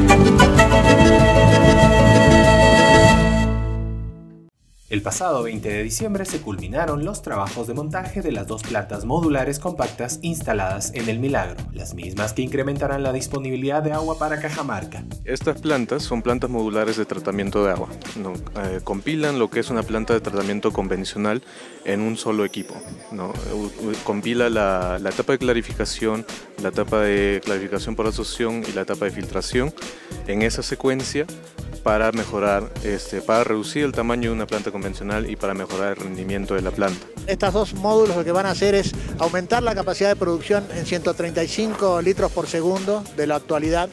El pasado 20 de diciembre se culminaron los trabajos de montaje de las dos plantas modulares compactas instaladas en El Milagro, las mismas que incrementarán la disponibilidad de agua para Cajamarca. Estas plantas son plantas modulares de tratamiento de agua, ¿no? Compilan lo que es una planta de tratamiento convencional en un solo equipo, ¿no? Compila la etapa de clarificación, la etapa de clarificación por asociación y la etapa de filtración en esa secuencia para mejorar, para reducir el tamaño de una planta convencional y para mejorar el rendimiento de la planta. Estos dos módulos lo que van a hacer es aumentar la capacidad de producción en 135 litros por segundo de la actualidad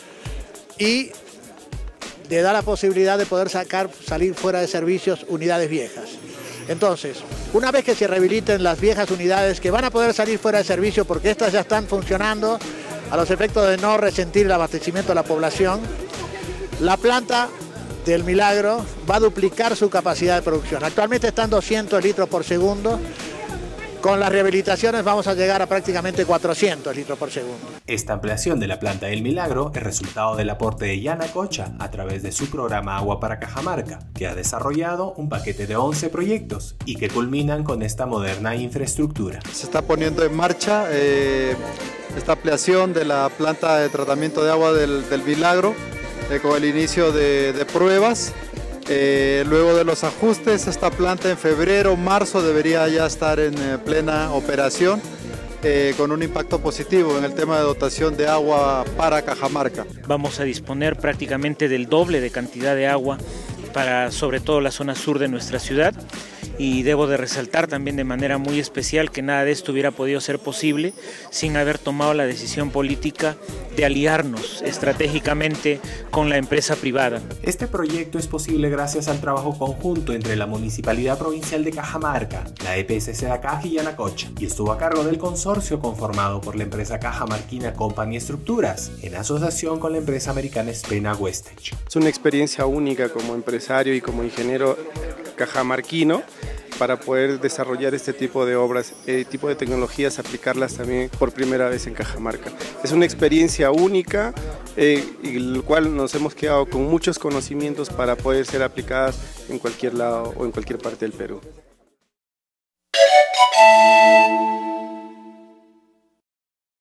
y le da la posibilidad de poder salir fuera de servicios unidades viejas. Entonces, una vez que se rehabiliten las viejas unidades que van a poder salir fuera de servicio porque estas ya están funcionando a los efectos de no resentir el abastecimiento de la población, la planta del Milagro va a duplicar su capacidad de producción. Actualmente está en 200 litros por segundo. Con las rehabilitaciones vamos a llegar a prácticamente 400 litros por segundo. Esta ampliación de la planta del Milagro es resultado del aporte de Yanacocha a través de su programa Agua para Cajamarca, que ha desarrollado un paquete de 11 proyectos y que culminan con esta moderna infraestructura. Se está poniendo en marcha esta ampliación de la planta de tratamiento de agua del Milagro con el inicio de pruebas. Luego de los ajustes, esta planta en febrero, marzo debería ya estar en plena operación con un impacto positivo en el tema de dotación de agua para Cajamarca. Vamos a disponer prácticamente del doble de cantidad de agua para sobre todo la zona sur de nuestra ciudad. Y debo de resaltar también de manera muy especial que nada de esto hubiera podido ser posible sin haber tomado la decisión política de aliarnos estratégicamente con la empresa privada. Este proyecto es posible gracias al trabajo conjunto entre la Municipalidad Provincial de Cajamarca, la EPS Caja y Yanacocha, y estuvo a cargo del consorcio conformado por la empresa Cajamarquina Company Estructuras, en asociación con la empresa americana Spena Westech. Es una experiencia única como empresario y como ingeniero cajamarquino para poder desarrollar este tipo de obras, tipo de tecnologías, aplicarlas también por primera vez en Cajamarca. Es una experiencia única y el cual nos hemos quedado con muchos conocimientos para poder ser aplicadas en cualquier lado o en cualquier parte del Perú.